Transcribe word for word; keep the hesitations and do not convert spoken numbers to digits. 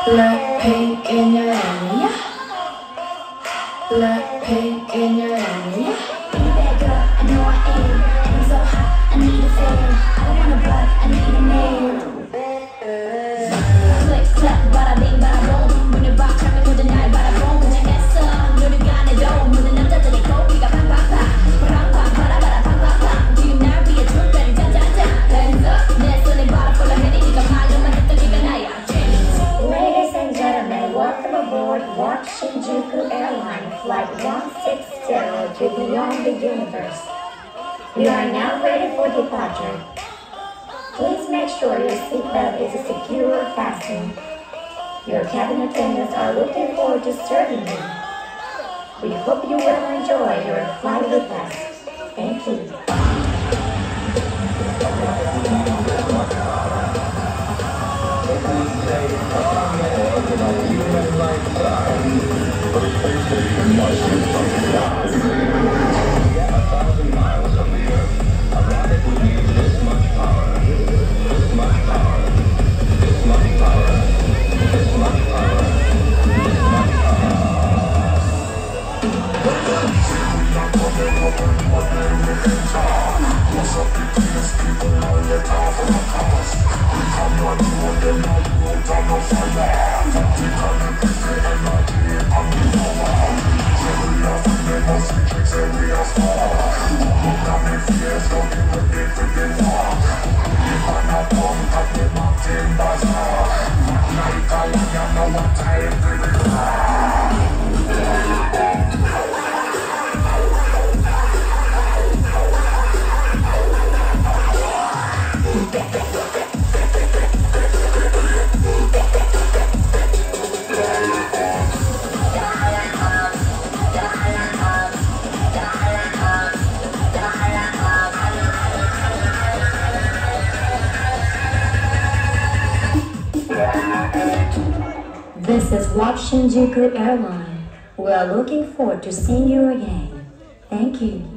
Black pink in your area. Black pink in your area. Be a bad girl, I know I am. I'm so hot, I need a fan. I don't want a butt, I need a man. Click, clap, bada bing, bada boom. When you rock, coming with the night, bada boom. When you mess up, you're the guy that don't. When the nuts are the cold, we got pam, pam, pam. Pam, pam, bada, bada, pam, pam, pam. Do you not be a truth, better, da, da, da. Hands up, that's when they bottle full of honey. You got my love, and you got night. Ladies and gentlemen, welcome aboard Walk Shinjuku Airline Flight one sixty to Beyond the Universe. We are now ready for departure. Please make sure your seatbelt is secure fastened. Your cabin attendants are looking forward to serving you. We hope you will enjoy your flight with us. Thank you. This is Walk Shinjuku Airline. We are looking forward to seeing you again. Thank you.